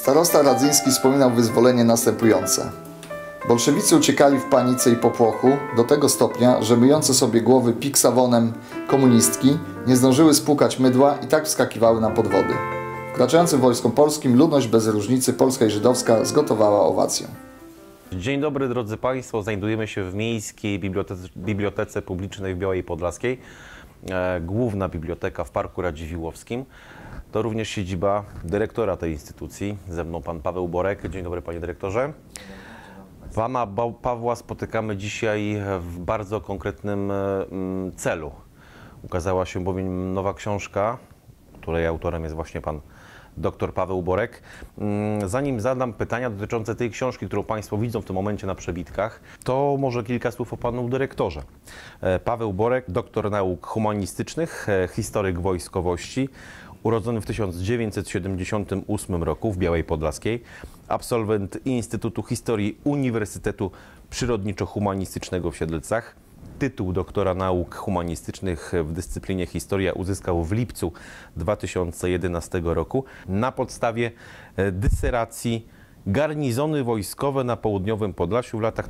Starosta Radzyński wspominał wyzwolenie następujące. Bolszewicy uciekali w panice i popłochu do tego stopnia, że myjące sobie głowy piksawonem komunistki nie zdążyły spłukać mydła i tak wskakiwały na podwody. Wkraczającym wojskom polskim ludność bez różnicy polska i żydowska zgotowała owację. Dzień dobry drodzy Państwo, znajdujemy się w Miejskiej Bibliotece Publicznej w Białej Podlaskiej. Główna biblioteka w Parku Radziwiłłowskim. To również siedziba dyrektora tej instytucji. Ze mną pan Paweł Borek. Dzień dobry panie dyrektorze. Pana Pawła spotykamy dzisiaj w bardzo konkretnym celu. Ukazała się bowiem nowa książka, której autorem jest właśnie pan dr Paweł Borek. Zanim zadam pytania dotyczące tej książki, którą Państwo widzą w tym momencie na przebitkach, to może kilka słów o panu dyrektorze. Paweł Borek, doktor nauk humanistycznych, historyk wojskowości, urodzony w 1978 roku w Białej Podlaskiej, absolwent Instytutu Historii Uniwersytetu Przyrodniczo-Humanistycznego w Siedlcach. Tytuł doktora nauk humanistycznych w dyscyplinie historia uzyskał w lipcu 2011 roku na podstawie dyseracji Garnizony wojskowe na południowym Podlasiu w latach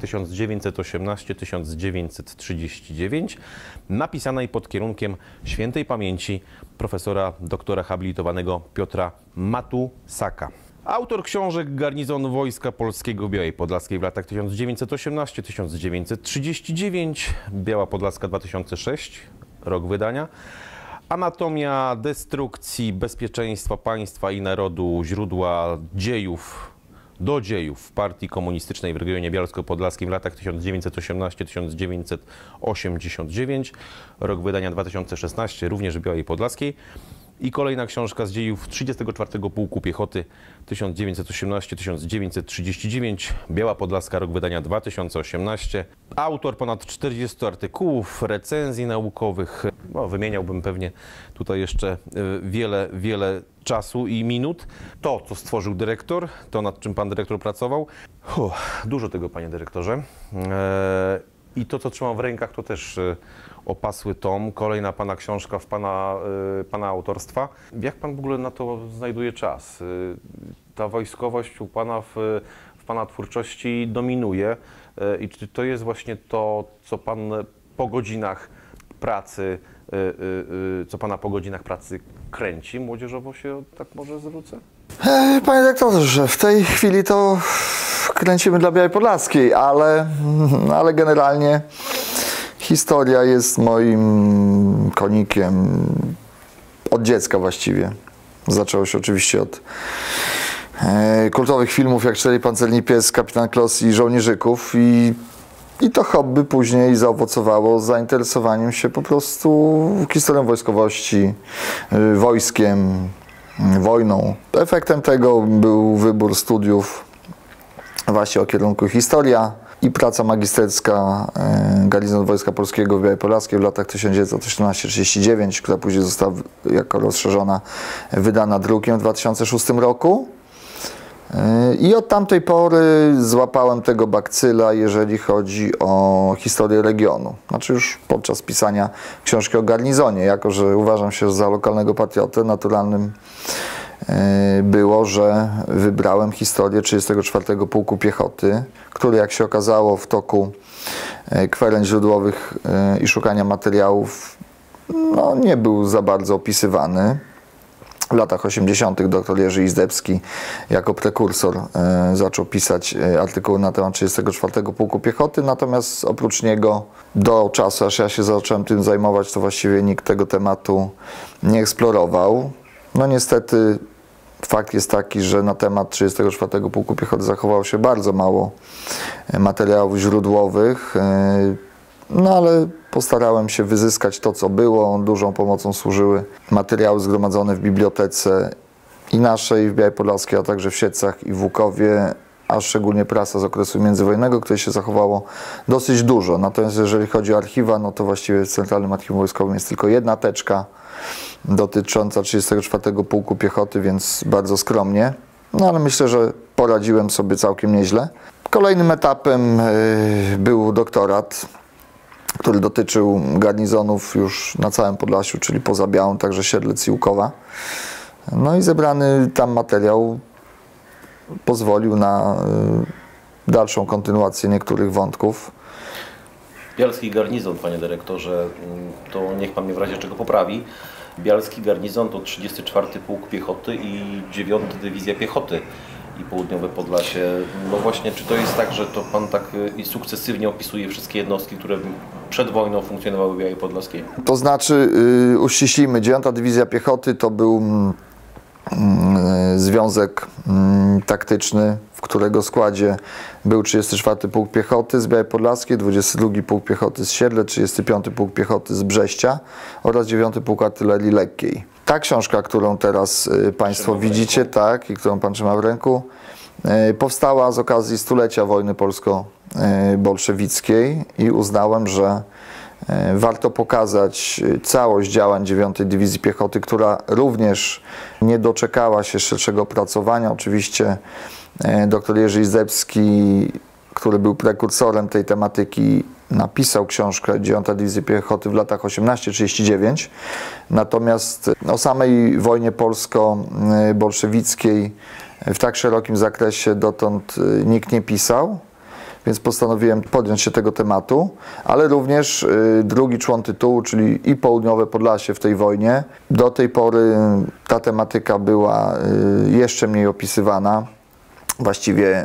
1918-1939, napisanej pod kierunkiem świętej pamięci profesora doktora habilitowanego Piotra Matusaka. Autor książek Garnizon Wojska Polskiego w Białej Podlaskiej w latach 1918-1939, Biała Podlaska 2006, rok wydania, Anatomia destrukcji bezpieczeństwa państwa i narodu, źródła dziejów do dziejów w partii komunistycznej w regionie bialsko-podlaskim w latach 1918-1989, rok wydania 2016, również w Białej Podlaskiej. I kolejna książka z dziejów 34 Pułku Piechoty 1918-1939, Biała Podlaska, rok wydania 2018. Autor ponad 40 artykułów, recenzji naukowych. No, wymieniałbym pewnie tutaj jeszcze wiele czasu i minut. To, co stworzył dyrektor, to nad czym pan dyrektor pracował. Dużo tego, panie dyrektorze. I to, co trzymam w rękach, to też opasły tom, kolejna pana książka w pana autorstwa. Jak pan w ogóle na to znajduje czas? Ta wojskowość u pana w pana twórczości dominuje i czy to jest właśnie to, co pan po godzinach pracy, kręci? Młodzieżowo się tak może zwrócę? Panie dyrektorze, w tej chwili to kręcimy dla Białej Podlaskiej, ale generalnie historia jest moim konikiem od dziecka właściwie. Zaczęło się oczywiście od kultowych filmów jak Cztery Pancerni Pies, Kapitan Klos i Żołnierzyków i to hobby później zaowocowało zainteresowaniem się po prostu historią wojskowości, wojskiem, wojną. Efektem tego był wybór studiów właśnie o kierunku historia i praca magisterska Garnizon Wojska Polskiego w Białej Podlaskiej w latach 1918-1939, która później została jako rozszerzona, wydana drukiem w 2006 roku. I od tamtej pory złapałem tego bakcyla, jeżeli chodzi o historię regionu. Znaczy już podczas pisania książki o garnizonie, jako że uważam się za lokalnego patriotę, naturalnym było, że wybrałem historię 34 Pułku Piechoty, który, jak się okazało, w toku kwereń źródłowych i szukania materiałów nie był za bardzo opisywany. W latach 80. dr Jerzy Izdebski jako prekursor zaczął pisać artykuły na temat 34 Pułku Piechoty, natomiast oprócz niego do czasu, aż ja się zacząłem tym zajmować, to właściwie nikt tego tematu nie eksplorował. No niestety fakt jest taki, że na temat 34 Pułku Piechoty zachowało się bardzo mało materiałów źródłowych, ale postarałem się wyzyskać to, co było. Dużą pomocą służyły materiały zgromadzone w bibliotece i naszej w Białej Podlaskiej, a także w Siedlcach i w Łukowie, a szczególnie prasa z okresu międzywojennego, której się zachowało dosyć dużo. Natomiast jeżeli chodzi o archiwa, no to właściwie w Centralnym Archiwum Wojskowym jest tylko jedna teczka dotycząca 34 Pułku Piechoty, więc bardzo skromnie. Ale myślę, że poradziłem sobie całkiem nieźle. Kolejnym etapem był doktorat, który dotyczył garnizonów już na całym Podlasiu, czyli poza Białą, także Siedlec i Łukowa. No i zebrany tam materiał pozwolił na dalszą kontynuację niektórych wątków. Bialski garnizon, panie dyrektorze, to niech pan mnie w razie czego poprawi. Bialski garnizon to 34 Pułk Piechoty i 9 Dywizja Piechoty i Południowe Podlasie. No właśnie, czy to jest tak, że to pan tak i sukcesywnie opisuje wszystkie jednostki, które przed wojną funkcjonowały w Białej Podlaskiej? To znaczy, uściślimy, 9 Dywizja Piechoty to był związek taktyczny, w którego składzie był 34 Pułk Piechoty z Białej Podlaskiej, 22 Pułk Piechoty z Siedle, 35 Pułk Piechoty z Brześcia oraz 9 Pułk Artylerii Lekkiej. Ta książka, którą teraz Państwo widzicie, tak, i którą Pan trzyma w ręku, powstała z okazji stulecia wojny polsko-bolszewickiej i uznałem, że warto pokazać całość działań 9 Dywizji Piechoty, która również nie doczekała się szerszego opracowania. Oczywiście dr Jerzy Izdebski, który był prekursorem tej tematyki, napisał książkę 9 Dywizji Piechoty w latach 1839. Natomiast o samej wojnie polsko-bolszewickiej w tak szerokim zakresie dotąd nikt nie pisał. Więc postanowiłem podjąć się tego tematu, ale również drugi człon tytułu, czyli i Południowe Podlasie w tej wojnie. Do tej pory ta tematyka była jeszcze mniej opisywana. Właściwie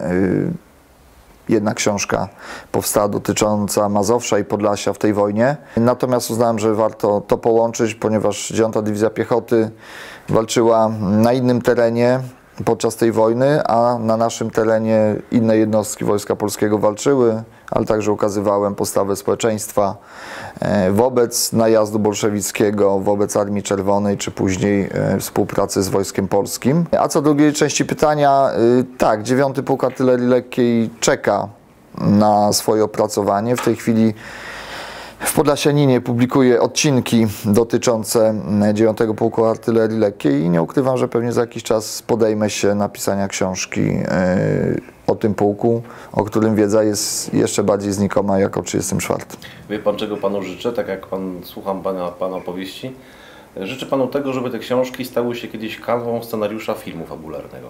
jedna książka powstała dotycząca Mazowsza i Podlasia w tej wojnie. Natomiast uznałem, że warto to połączyć, ponieważ 9 Dywizja Piechoty walczyła na innym terenie podczas tej wojny, a na naszym terenie inne jednostki Wojska Polskiego walczyły, ale także ukazywałem postawę społeczeństwa wobec najazdu bolszewickiego, wobec Armii Czerwonej, czy później współpracy z Wojskiem Polskim. A co do drugiej części pytania, tak, 9 Pułk Artylerii Lekkiej czeka na swoje opracowanie. W tej chwili w Podlasianinie publikuję odcinki dotyczące 9 Pułku Artylerii Lekkiej i nie ukrywam, że pewnie za jakiś czas podejmę się napisania książki o tym pułku, o którym wiedza jest jeszcze bardziej znikoma jak o 34. Wie pan, czego panu życzę? Tak jak słucham pana opowieści, życzę panu tego, żeby te książki stały się kiedyś kanwą scenariusza filmu fabularnego.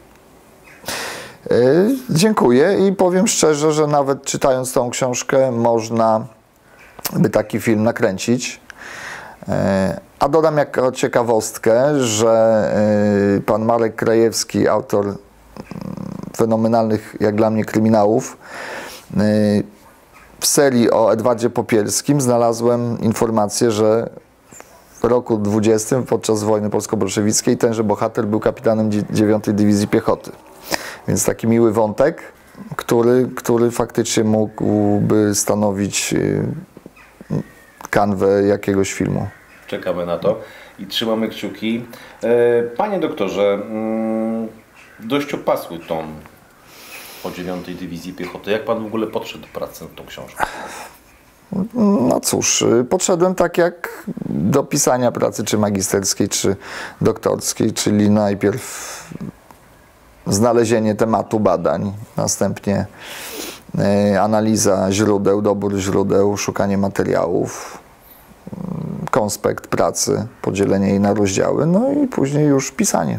Dziękuję i powiem szczerze, że nawet czytając tą książkę można by taki film nakręcić. A dodam jako ciekawostkę, że pan Marek Krajewski, autor fenomenalnych jak dla mnie kryminałów, w serii o Edwardzie Popielskim znalazłem informację, że w roku 20 podczas wojny polsko-bolszewickiej tenże bohater był kapitanem 9 Dywizji Piechoty. Więc taki miły wątek, który faktycznie mógłby stanowić kanwę jakiegoś filmu. Czekamy na to i trzymamy kciuki. Panie doktorze, dość opasły ton o 9 Dywizji Piechoty. Jak pan w ogóle podszedł do pracy nad tą książką? No cóż, podszedłem tak jak do pisania pracy czy magisterskiej, czy doktorskiej, czyli najpierw znalezienie tematu badań, następnie analiza źródeł, dobór źródeł, szukanie materiałów, konspekt pracy, podzielenie jej na rozdziały, no i później już pisanie.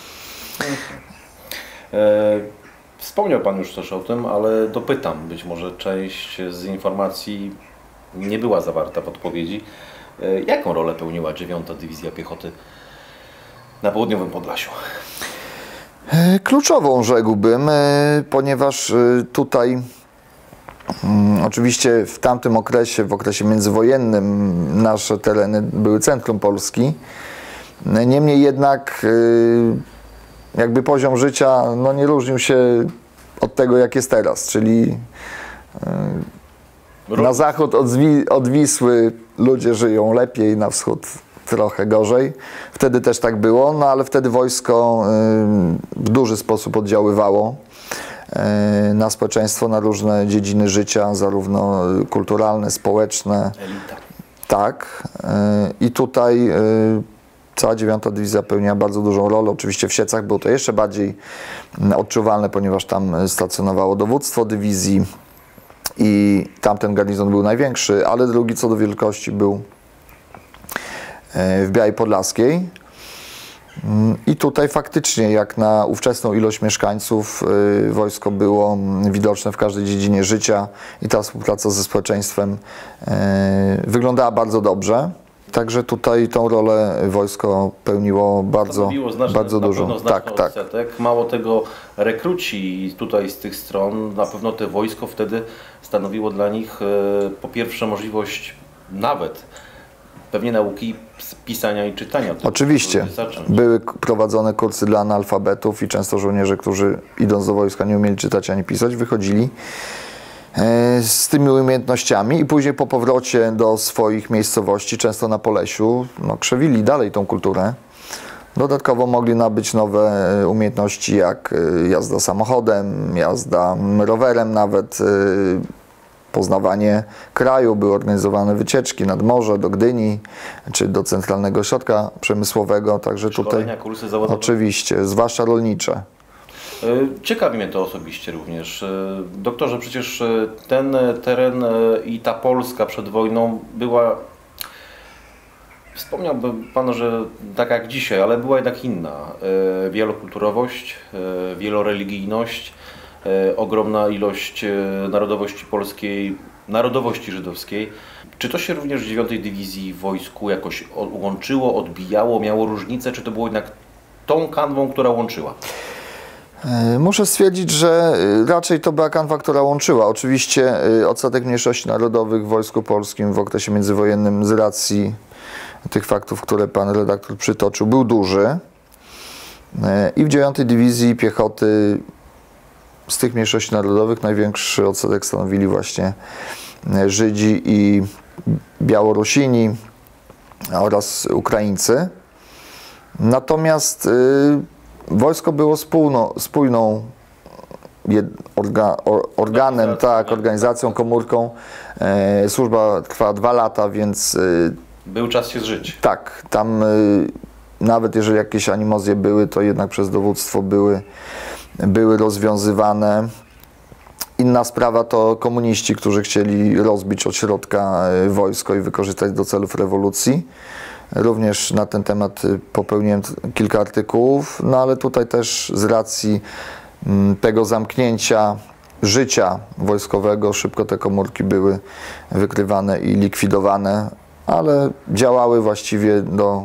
Wspomniał pan już też o tym, ale dopytam, być może część z informacji nie była zawarta w odpowiedzi. Jaką rolę pełniła 9 Dywizja Piechoty na Południowym Podlasiu? Kluczową, rzekłbym, ponieważ tutaj oczywiście w tamtym okresie, w okresie międzywojennym, nasze tereny były centrum Polski. Niemniej jednak jakby poziom życia no, nie różnił się od tego, jak jest teraz, czyli na zachód od Wisły ludzie żyją lepiej, na wschód trochę gorzej. Wtedy też tak było, no ale wtedy wojsko w duży sposób oddziaływało na społeczeństwo, na różne dziedziny życia, zarówno kulturalne, społeczne. Elita. Tak. I tutaj cała 9 Dywizja pełniła bardzo dużą rolę. Oczywiście w Siecach było to jeszcze bardziej odczuwalne, ponieważ tam stacjonowało dowództwo dywizji i tamten garnizon był największy, ale drugi co do wielkości był w Białej Podlaskiej. I tutaj faktycznie, jak na ówczesną ilość mieszkańców, wojsko było widoczne w każdej dziedzinie życia i ta współpraca ze społeczeństwem wyglądała bardzo dobrze. Także tutaj tą rolę wojsko pełniło bardzo dużo. Tak. Odsetek. Mało tego, rekruci tutaj z tych stron, na pewno to wojsko wtedy stanowiło dla nich po pierwsze możliwość nawet pewnie nauki pisania i czytania. Oczywiście. Były prowadzone kursy dla analfabetów i często żołnierze, którzy idąc do wojska nie umieli czytać ani pisać, wychodzili z tymi umiejętnościami i później po powrocie do swoich miejscowości, często na Polesiu, krzewili dalej tą kulturę. Dodatkowo mogli nabyć nowe umiejętności jak jazda samochodem, jazda rowerem nawet, poznawanie kraju, były organizowane wycieczki nad morze, do Gdyni, czy do Centralnego Ośrodka Przemysłowego, także szkolenia, tutaj kursy zawodowe. Oczywiście, zwłaszcza rolnicze. Ciekawi mnie to osobiście również. Doktorze, przecież ten teren i ta Polska przed wojną była, wspomniałby Pan, że tak jak dzisiaj, ale była jednak inna. Wielokulturowość, wieloreligijność, ogromna ilość narodowości polskiej, narodowości żydowskiej. Czy to się również w 9. Dywizji w wojsku jakoś łączyło, odbijało, miało różnicę, czy to było jednak tą kanwą, która łączyła? Muszę stwierdzić, że raczej to była kanwa, która łączyła. Oczywiście odsetek mniejszości narodowych w Wojsku Polskim w okresie międzywojennym z racji tych faktów, które pan redaktor przytoczył, był duży. I w 9. Dywizji Piechoty z tych mniejszości narodowych największy odsetek stanowili właśnie Żydzi i Białorusini oraz Ukraińcy. Natomiast wojsko było spójną organem, organizacją, komórką. Służba trwała 2 lata, więc był czas się zżyć. Tak, tam nawet jeżeli jakieś animozje były, to jednak przez dowództwo były rozwiązywane. Inna sprawa to komuniści, którzy chcieli rozbić od środka wojsko i wykorzystać do celów rewolucji. Również na ten temat popełniłem kilka artykułów, no ale tutaj też z racji tego zamknięcia życia wojskowego szybko te komórki były wykrywane i likwidowane, ale działały właściwie do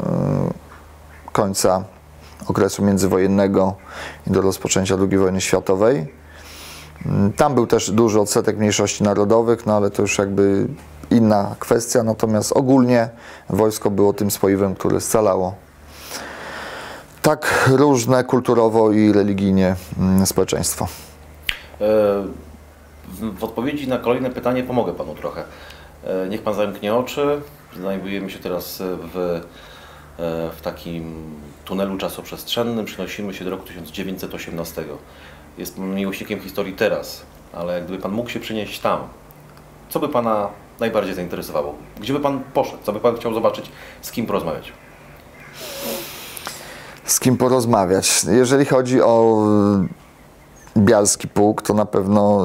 końca okresu międzywojennego i do rozpoczęcia II wojny światowej. Tam był też duży odsetek mniejszości narodowych, no ale to już jakby inna kwestia, natomiast ogólnie wojsko było tym spoiwem, które scalało tak różne kulturowo i religijnie społeczeństwo. W odpowiedzi na kolejne pytanie pomogę Panu trochę. Niech Pan zamknie oczy. Znajdujemy się teraz w takim tunelu czasoprzestrzennym. Przenosimy się do roku 1918. Jest Pan miłośnikiem historii teraz, ale gdyby Pan mógł się przenieść tam, co by Pana najbardziej zainteresowało? Gdzie by Pan poszedł? Co by Pan chciał zobaczyć? Z kim porozmawiać? Z kim porozmawiać? Jeżeli chodzi o Bialski Pułk, to na pewno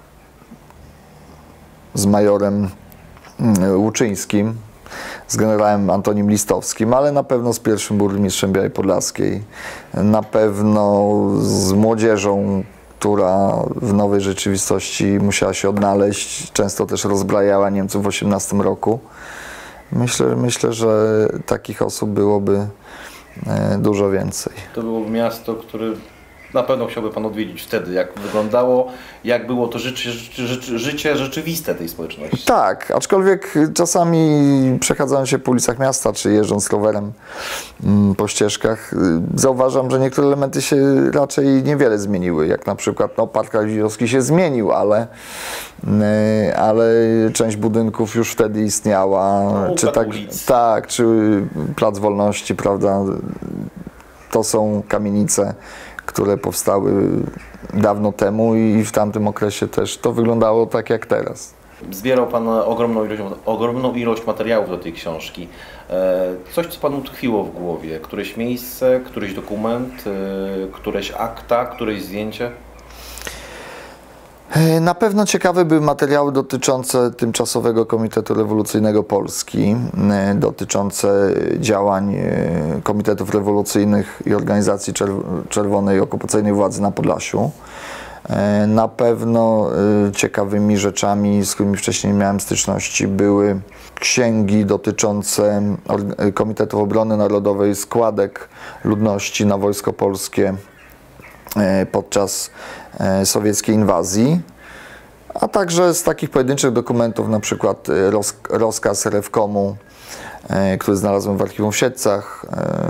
z majorem Łuczyńskim, z generałem Antonim Listowskim, ale na pewno z pierwszym burmistrzem Białej Podlaskiej, na pewno z młodzieżą, która w nowej rzeczywistości musiała się odnaleźć, często też rozbrajała Niemców w 1918 roku. Myślę, że takich osób byłoby dużo więcej. To było miasto, które na pewno chciałby Pan odwiedzić wtedy, jak wyglądało, jak było to życie rzeczywiste tej społeczności. Tak, aczkolwiek czasami przechadzając się po ulicach miasta, czy jeżdżąc rowerem po ścieżkach, zauważam, że niektóre elementy się raczej niewiele zmieniły, jak na przykład Park Radziwiłłowski się zmienił, ale część budynków już wtedy istniała, czy Plac Wolności, prawda, to są kamienice, które powstały dawno temu i w tamtym okresie też to wyglądało tak jak teraz. Zbierał Pan ogromną ilość materiałów do tej książki. Coś, co Panu tkwiło w głowie? Któreś miejsce, któryś dokument, któreś akta, któreś zdjęcie? Na pewno ciekawe były materiały dotyczące Tymczasowego Komitetu Rewolucyjnego Polski, dotyczące działań komitetów rewolucyjnych i organizacji czerwonej okupacyjnej władzy na Podlasiu. Na pewno ciekawymi rzeczami, z którymi wcześniej nie miałem styczności, były księgi dotyczące Komitetu Obrony Narodowej, składek ludności na Wojsko Polskie podczas sowieckiej inwazji, a także z takich pojedynczych dokumentów, na przykład rozkaz RFKOM-u, który znalazłem w archiwum w Siedlcach,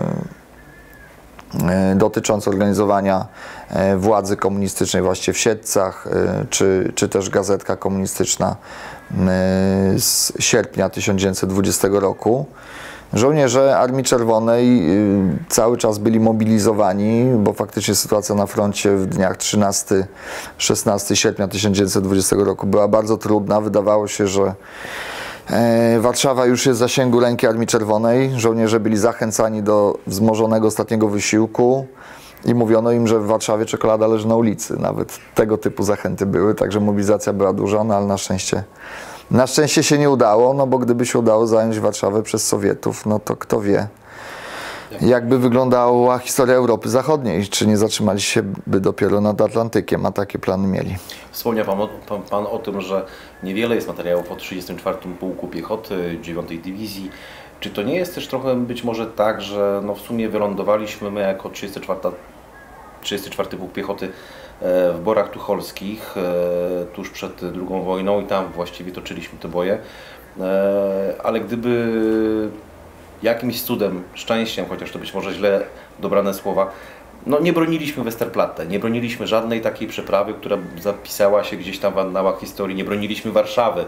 dotyczący organizowania władzy komunistycznej właśnie w Siedlcach, czy też gazetka komunistyczna z sierpnia 1920 roku. Żołnierze Armii Czerwonej cały czas byli mobilizowani, bo faktycznie sytuacja na froncie w dniach 13-16 sierpnia 1920 roku była bardzo trudna. Wydawało się, że Warszawa już jest w zasięgu ręki Armii Czerwonej. Żołnierze byli zachęcani do wzmożonego ostatniego wysiłku i mówiono im, że w Warszawie czekolada leży na ulicy. Nawet tego typu zachęty były, także mobilizacja była duża, no ale na szczęście się nie udało, no bo gdyby się udało zająć Warszawę przez Sowietów, no to kto wie, jakby wyglądała historia Europy Zachodniej, czy nie zatrzymali się by dopiero nad Atlantykiem, a takie plany mieli. Wspomniał pan o tym, że niewiele jest materiałów o 34. Pułku Piechoty, 9. Dywizji. Czy to nie jest też trochę być może tak, że no w sumie wylądowaliśmy my jako 34. Pułk Piechoty w Borach Tucholskich tuż przed II wojną i tam właściwie toczyliśmy te boje, ale gdyby jakimś cudem, szczęściem, chociaż to być może źle dobrane słowa, no nie broniliśmy Westerplatte, nie broniliśmy żadnej takiej przeprawy, która zapisała się gdzieś tam w annałach historii, nie broniliśmy Warszawy.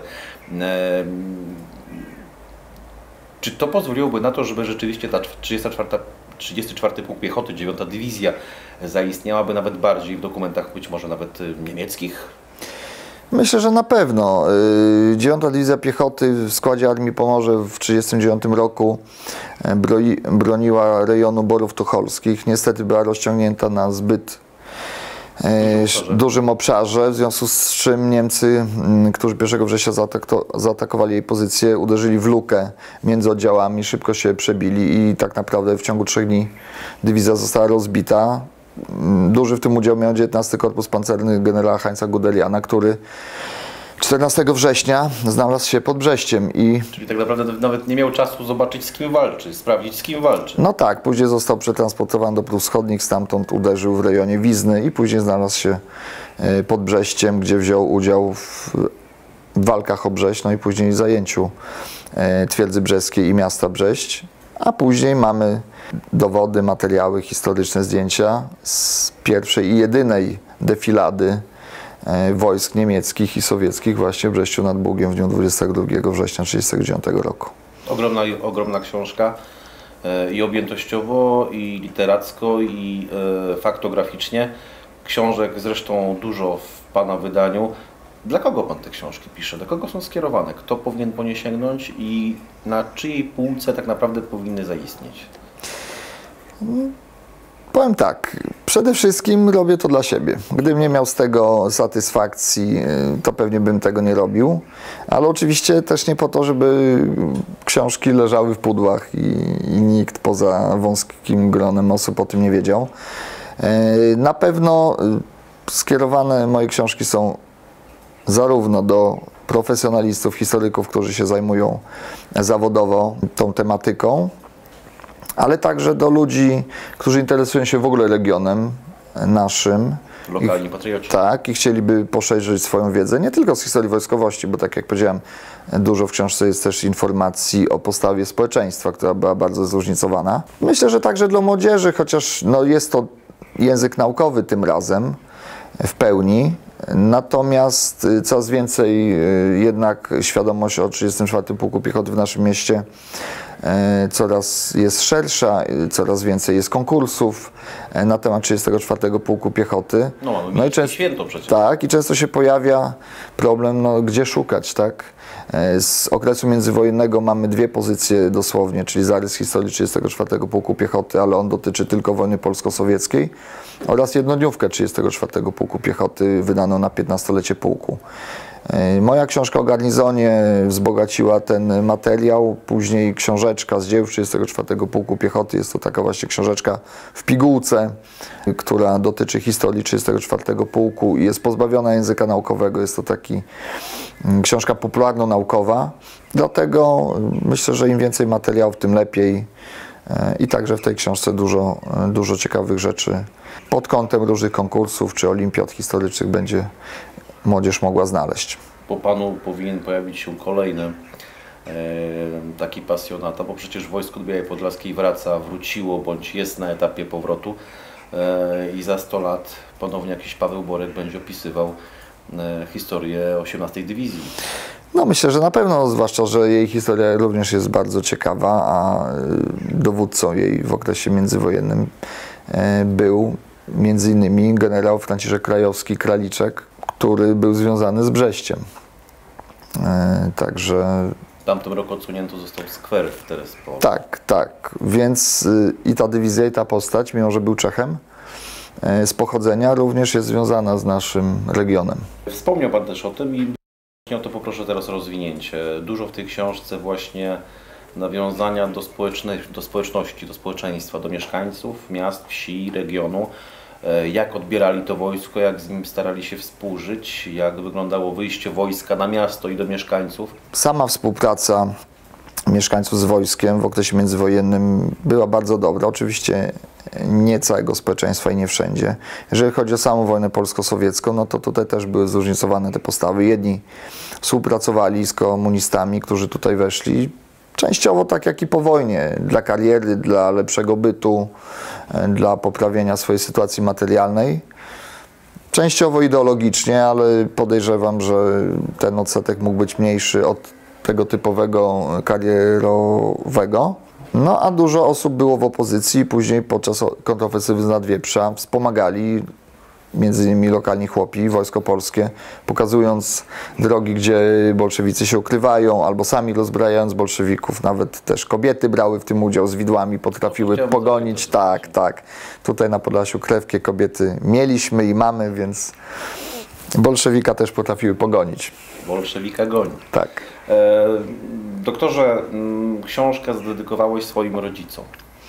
Czy to pozwoliłoby na to, żeby rzeczywiście ta 34. Pułk Piechoty, 9. Dywizja zaistniałaby nawet bardziej w dokumentach, być może nawet niemieckich? Myślę, że na pewno. 9. Dywizja Piechoty w składzie Armii Pomorze w 1939 roku broniła rejonu Borów Tucholskich. Niestety była rozciągnięta na zbyt dużym obszarze, w związku z czym Niemcy, którzy 1 września zaatakowali jej pozycję, uderzyli w lukę między oddziałami, szybko się przebili i tak naprawdę w ciągu 3 dni dywizja została rozbita. Duży w tym udział miał 19 Korpus Pancerny generała Heinza Guderiana, który 14 września znalazł się pod Brześciem. Czyli tak naprawdę nawet nie miał czasu zobaczyć, z kim walczy, sprawdzić, z kim walczy. No tak, później został przetransportowany do Prus Wschodnich, stamtąd uderzył w rejonie Wizny i później znalazł się pod Brześciem, gdzie wziął udział w walkach o Brześć, no i później zajęciu Twierdzy Brzeskiej i miasta Brześć. A później mamy dowody, materiały historyczne, zdjęcia z pierwszej i jedynej defilady wojsk niemieckich i sowieckich właśnie w Brześciu nad Bugiem w dniu 22 września 1939 roku. Ogromna książka i objętościowo, i literacko, i faktograficznie. Książek zresztą dużo w Pana wydaniu. Dla kogo Pan te książki pisze? Do kogo są skierowane? Kto powinien po nie sięgnąć i na czyjej półce tak naprawdę powinny zaistnieć? Powiem tak, przede wszystkim robię to dla siebie. Gdybym nie miał z tego satysfakcji, to pewnie bym tego nie robił, ale oczywiście też nie po to, żeby książki leżały w pudłach i nikt poza wąskim gronem osób o tym nie wiedział. Na pewno skierowane moje książki są zarówno do profesjonalistów, historyków, którzy się zajmują zawodowo tą tematyką, ale także do ludzi, którzy interesują się w ogóle regionem naszym. Lokalni patrioci. Tak, i chcieliby poszerzyć swoją wiedzę, nie tylko z historii wojskowości, bo tak jak powiedziałem, dużo w książce jest też informacji o postawie społeczeństwa, która była bardzo zróżnicowana. Myślę, że także dla młodzieży, chociaż no, jest to język naukowy tym razem w pełni, natomiast coraz więcej jednak świadomość o 34. Pułku Piechoty w naszym mieście coraz jest szersza, coraz więcej jest konkursów na temat 34 Pułku Piechoty. No i często święto przecież. Tak, i często się pojawia problem, no, gdzie szukać, tak? Z okresu międzywojennego mamy dwie pozycje dosłownie, czyli zarys historii 34 Pułku Piechoty, ale on dotyczy tylko wojny polsko-sowieckiej, oraz jednodniówkę 34 Pułku Piechoty wydaną na 15-lecie pułku. Moja książka o garnizonie wzbogaciła ten materiał, później książeczka z dzieł 34 Pułku Piechoty, jest to taka właśnie książeczka w pigułce, która dotyczy historii 34 Pułku i jest pozbawiona języka naukowego, jest to taki książka popularno-naukowa, dlatego myślę, że im więcej materiałów, tym lepiej i także w tej książce dużo ciekawych rzeczy pod kątem różnych konkursów czy olimpiad historycznych będzie młodzież mogła znaleźć. Po Panu powinien pojawić się kolejny taki pasjonata, bo przecież Wojsko do Białej Podlaskiej wróciło bądź jest na etapie powrotu i za 100 lat ponownie jakiś Paweł Borek będzie opisywał historię 18 Dywizji. No myślę, że na pewno, zwłaszcza, że jej historia również jest bardzo ciekawa, a dowódcą jej w okresie międzywojennym był między innymi generał Franciszek Krajowski-Kraliczek, który był związany z Także... W tamtym roku odsunięto został skwer w Terespolu. Tak. Więc i ta dywizja, i ta postać, mimo że był Czechem z pochodzenia, również jest związana z naszym regionem. Wspomniał Pan też o tym i o to poproszę teraz o rozwinięcie. Dużo w tej książce właśnie nawiązania do społeczności, do społeczeństwa, do mieszkańców miast, wsi, regionu. Jak odbierali to wojsko, jak z nim starali się współżyć, jak wyglądało wyjście wojska na miasto i do mieszkańców. Sama współpraca mieszkańców z wojskiem w okresie międzywojennym była bardzo dobra. Oczywiście nie całego społeczeństwa i nie wszędzie. Jeżeli chodzi o samą wojnę polsko-sowiecką, no to tutaj też były zróżnicowane te postawy. Jedni współpracowali z komunistami, którzy tutaj weszli, częściowo tak jak i po wojnie, dla kariery, dla lepszego bytu, dla poprawienia swojej sytuacji materialnej. Częściowo ideologicznie, ale podejrzewam, że ten odsetek mógł być mniejszy od tego typowego karierowego. No a dużo osób było w opozycji, później podczas kontrofensywy z Nadwieprza wspomagali między innymi lokalni chłopi, Wojsko Polskie, pokazując drogi, gdzie bolszewicy się ukrywają, albo sami rozbrajając bolszewików. Nawet też kobiety brały w tym udział, z widłami potrafiły pogonić. Tak. Tutaj na Podlasiu krewkie kobiety mieliśmy i mamy, więc bolszewika też potrafiły pogonić. Bolszewika goni. Tak. Doktorze, książkę zadedykowałeś swoim rodzicom.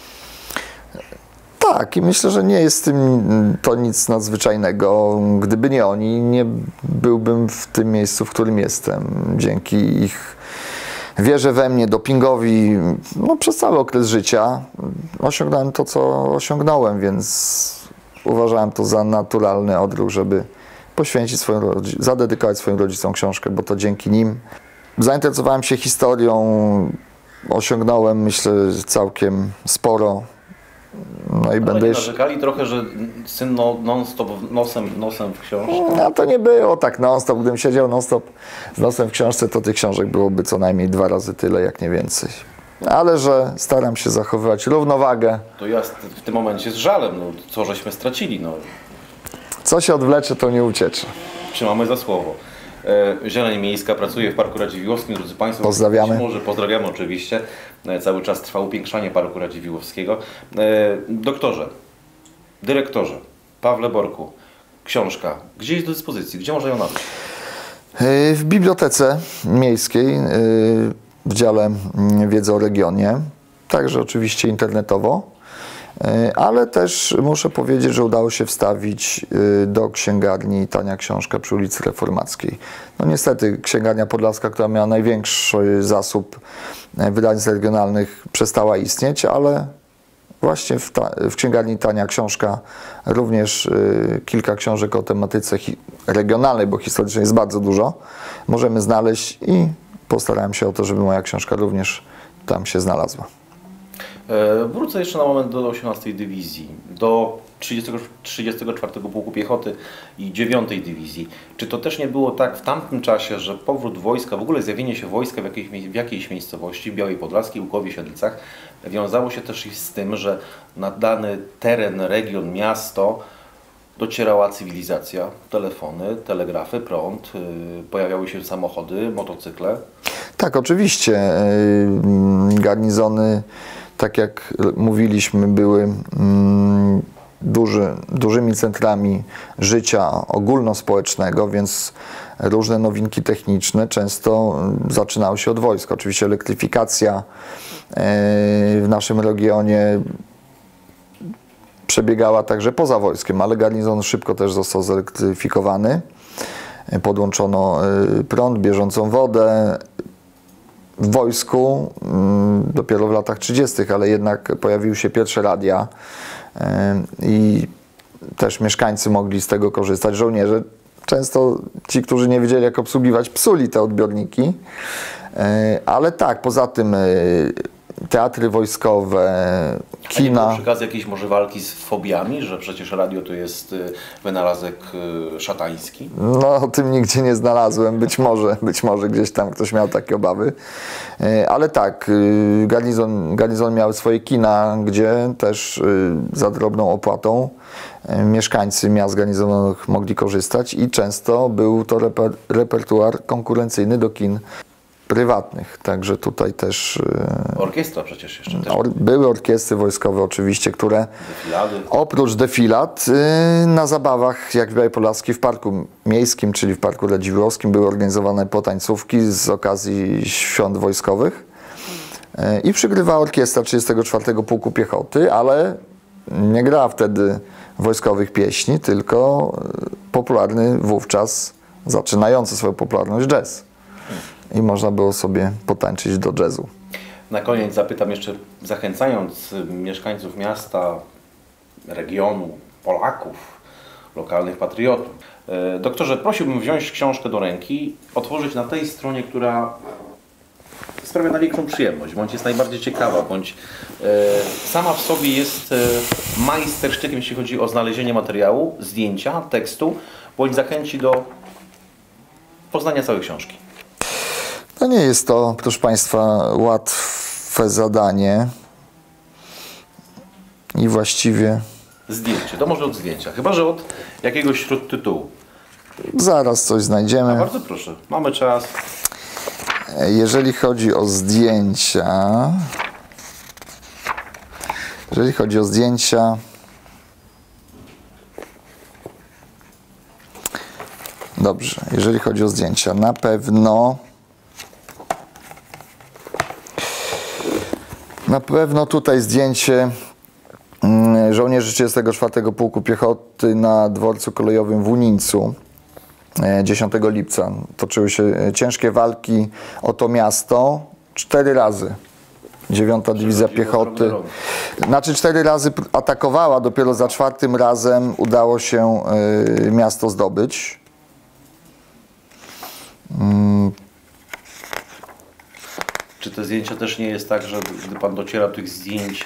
Tak, i myślę, że nie jest to nic nadzwyczajnego. Gdyby nie oni, nie byłbym w tym miejscu, w którym jestem. Dzięki ich wierze we mnie, dopingowi, no, przez cały okres życia osiągnąłem to, co osiągnąłem, więc uważałem to za naturalny odruch, żeby poświęcić zadedykować swoim rodzicom książkę, bo to dzięki nim zainteresowałem się historią, osiągnąłem, myślę, całkiem sporo. No i będę narzekali trochę, że syn non-stop nosem w książce? No to nie było tak non-stop. Gdybym siedział non-stop z nosem w książce, to tych książek byłoby co najmniej 2 razy tyle, jak nie więcej. Ale że staram się zachowywać równowagę. To ja w tym momencie z żalem, no co żeśmy stracili, no. Co się odwlecze, to nie uciecze. Trzymamy za słowo. Zieleń Miejska pracuje w Parku Radziwiłłowskim, drodzy Państwo. Pozdrawiamy. Może pozdrawiamy oczywiście. Cały czas trwa upiększanie Parku Radziwiłłowskiego. Doktorze, dyrektorze, Pawle Borku, książka, gdzie jest do dyspozycji? Gdzie można ją nabyć? W Bibliotece Miejskiej, w dziale Wiedzy o regionie, także oczywiście internetowo. Ale też muszę powiedzieć, że udało się wstawić do księgarni Tania Książka przy ulicy Reformackiej. No niestety księgarnia podlaska, która miała największy zasób wydawnictw regionalnych, przestała istnieć, ale właśnie w księgarni Tania Książka również kilka książek o tematyce regionalnej, bo historycznej jest bardzo dużo, możemy znaleźć i postarałem się o to, żeby moja książka również tam się znalazła. Wrócę jeszcze na moment do 18 Dywizji, do 34 Pułku Piechoty i 9 Dywizji. Czy to też nie było tak w tamtym czasie, że powrót wojska, w ogóle zjawienie się wojska w jakiejś miejscowości, w Białej Podlaskiej, Łukowie, Siedlcach, wiązało się też i z tym, że na dany teren, region, miasto docierała cywilizacja, telefony, telegrafy, prąd, pojawiały się samochody, motocykle? Tak, oczywiście. Garnizony, tak jak mówiliśmy, były dużymi centrami życia ogólnospołecznego, więc różne nowinki techniczne często zaczynały się od wojska. Oczywiście elektryfikacja w naszym regionie przebiegała także poza wojskiem, ale garnizon szybko też został zelektryfikowany. Podłączono prąd, bieżącą wodę. W wojsku dopiero w latach 30., ale jednak pojawiły się pierwsze radia i też mieszkańcy mogli z tego korzystać. Żołnierze, często ci, którzy nie wiedzieli jak obsługiwać, psuli te odbiorniki, ale tak, poza tym teatry wojskowe, kina. A nie było przy okazji jakiejś może walki z fobiami, że przecież radio to jest wynalazek szatański? No, o tym nigdzie nie znalazłem. Być może gdzieś tam ktoś miał takie obawy. Ale tak, garnizon miał swoje kina, gdzie też za drobną opłatą mieszkańcy miast garnizonowych mogli korzystać i często był to repertuar konkurencyjny do kin prywatnych, także tutaj też... Orkiestra przecież jeszcze też. Były orkiestry wojskowe oczywiście, które Defilady. oprócz defilat na zabawach, jak w Białej Podlaskiej, w Parku Miejskim, czyli w Parku Radziwiłłowskim, były organizowane potańcówki z okazji świąt wojskowych i przygrywała orkiestra 34 Pułku Piechoty, ale nie grała wtedy wojskowych pieśni, tylko popularny wówczas, zaczynający swoją popularność jazz. I można było sobie potańczyć do jazzu. Na koniec zapytam jeszcze, zachęcając mieszkańców miasta, regionu, Polaków, lokalnych patriotów. Doktorze, prosiłbym wziąć książkę do ręki, otworzyć na tej stronie, która sprawia największą przyjemność, bądź jest najbardziej ciekawa, bądź sama w sobie jest majstersztykiem, jeśli chodzi o znalezienie materiału, zdjęcia, tekstu, bądź zachęci do poznania całej książki. No nie jest to, proszę Państwa, łatwe zadanie i właściwie... Zdjęcie, to może od zdjęcia, chyba że od jakiegoś śródtytułu. Zaraz coś znajdziemy. Bardzo proszę, mamy czas. Jeżeli chodzi o zdjęcia... Dobrze, jeżeli chodzi o zdjęcia, na pewno tutaj zdjęcie żołnierzy 34 Pułku Piechoty na dworcu kolejowym w Unińcu 10 lipca. Toczyły się ciężkie walki o to miasto 4 razy. 9 Dywizja Piechoty. Znaczy 4 razy atakowała, dopiero za 4. razem udało się miasto zdobyć. Czy te zdjęcia też nie jest tak, że gdy Pan dociera do tych zdjęć,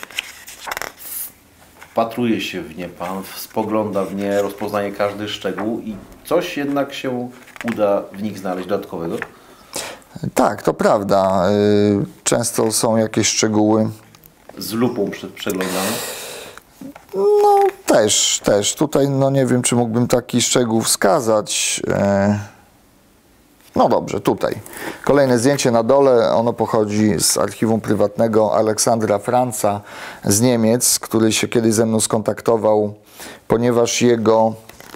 wpatruje się w nie Pan, spogląda w nie, rozpoznaje każdy szczegół i coś jednak się uda w nich znaleźć dodatkowego? Tak, to prawda. Często są jakieś szczegóły. Z lupą przeglądane? No też. Tutaj no nie wiem, czy mógłbym taki szczegół wskazać. No dobrze, tutaj. Kolejne zdjęcie na dole, ono pochodzi z archiwum prywatnego Aleksandra Franza z Niemiec, który się kiedyś ze mną skontaktował, ponieważ jego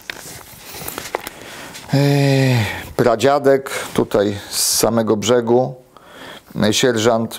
pradziadek, tutaj z samego brzegu, sierżant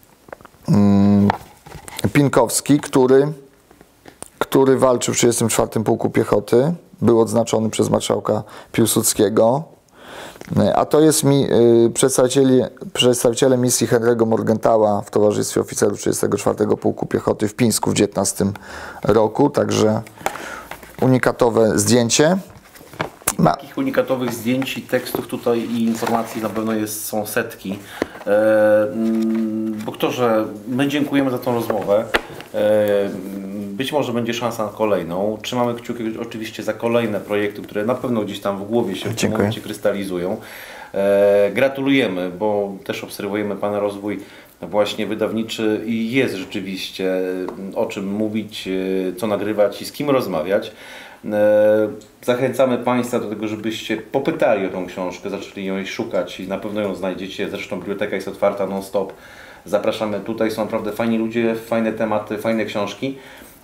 Pinkowski, który walczył w 34 Pułku Piechoty, był odznaczony przez marszałka Piłsudskiego. A to jest przedstawiciele misji Henry'ego Morgenthała w Towarzystwie Oficerów 34 Pułku Piechoty w Pińsku w 19 roku, także unikatowe zdjęcie. Takich unikatowych zdjęć i tekstów tutaj i informacji na pewno są setki. Doktorze, my dziękujemy za tą rozmowę. Być może będzie szansa na kolejną. Trzymamy kciuki oczywiście za kolejne projekty, które na pewno gdzieś tam w głowie się w tym momencie krystalizują. Gratulujemy, bo też obserwujemy Pana rozwój właśnie wydawniczy i jest rzeczywiście o czym mówić, co nagrywać i z kim rozmawiać. Zachęcamy Państwa do tego, żebyście popytali o tą książkę, zaczęli ją szukać i na pewno ją znajdziecie. Zresztą biblioteka jest otwarta non-stop. Zapraszamy tutaj, są naprawdę fajni ludzie, fajne tematy, fajne książki.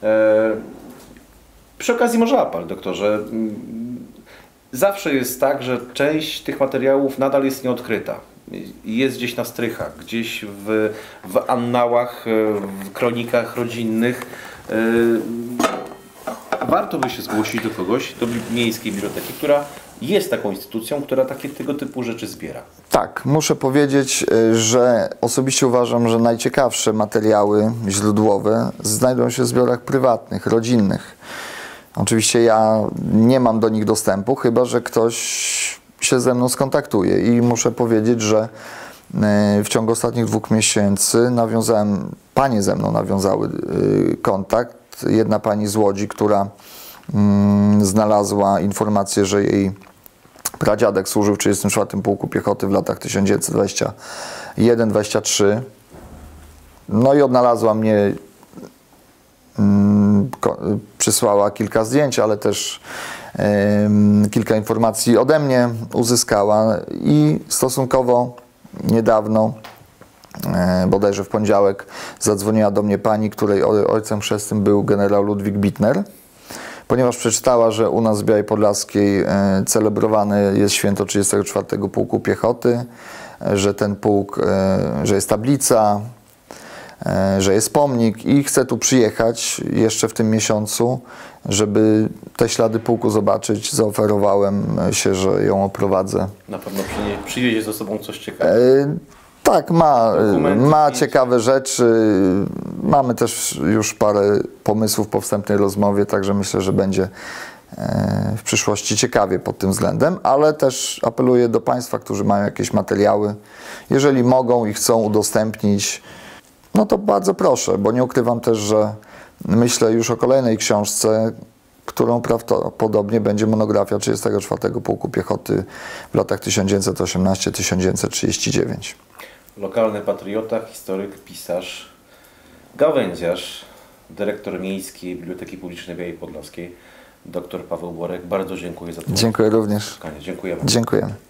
Przy okazji może apel, doktorze. Zawsze jest tak, że część tych materiałów nadal jest nieodkryta. Jest gdzieś na strychach, gdzieś w annałach, w kronikach rodzinnych. Warto by się zgłosić do kogoś, do miejskiej biblioteki, która jest taką instytucją, która tego typu rzeczy zbiera. Tak, muszę powiedzieć, że osobiście uważam, że najciekawsze materiały źródłowe znajdują się w zbiorach prywatnych, rodzinnych. Oczywiście ja nie mam do nich dostępu, chyba że ktoś się ze mną skontaktuje i muszę powiedzieć, że w ciągu ostatnich 2 miesięcy panie ze mną nawiązały kontakt. Jedna pani z Łodzi, która znalazła informację, że jej pradziadek służył w 34. Pułku Piechoty w latach 1921-23. No i odnalazła mnie, przysłała kilka zdjęć, ale też kilka informacji ode mnie uzyskała i stosunkowo niedawno, bodajże w poniedziałek, zadzwoniła do mnie pani, której ojcem chrzestnym był generał Ludwik Bittner, ponieważ przeczytała, że u nas w Białej Podlaskiej celebrowane jest święto 34. Pułku Piechoty, że ten pułk, że jest tablica, że jest pomnik i chce tu przyjechać jeszcze w tym miesiącu, żeby te ślady pułku zobaczyć. Zaoferowałem się, że ją oprowadzę. Na pewno przywiezie ze sobą coś ciekawego. Tak, ma ciekawe rzeczy. Mamy też już parę pomysłów po wstępnej rozmowie, także myślę, że będzie w przyszłości ciekawie pod tym względem, ale też apeluję do Państwa, którzy mają jakieś materiały, jeżeli mogą i chcą udostępnić, no to bardzo proszę, bo nie ukrywam też, że myślę już o kolejnej książce, którą prawdopodobnie będzie monografia 34. Pułku Piechoty w latach 1918-1939. Lokalny patriota, historyk, pisarz, gawędziarz, dyrektor Miejskiej Biblioteki Publicznej Białej Podlaskiej, dr Paweł Borek. Bardzo dziękuję za to. Dziękuję również. spotkanie. Dziękujemy. Dziękujemy.